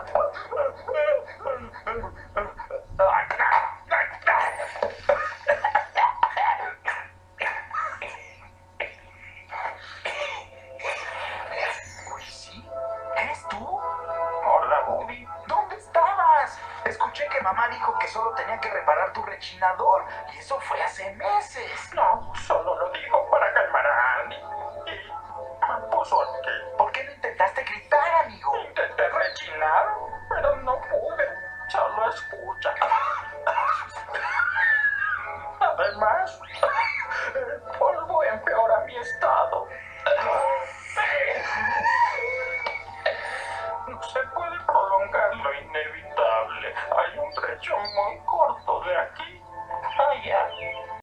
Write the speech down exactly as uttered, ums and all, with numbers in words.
Escuché que mamá dijo que solo tenía que reparar tu rechinador, y eso fue hace meses. No, solo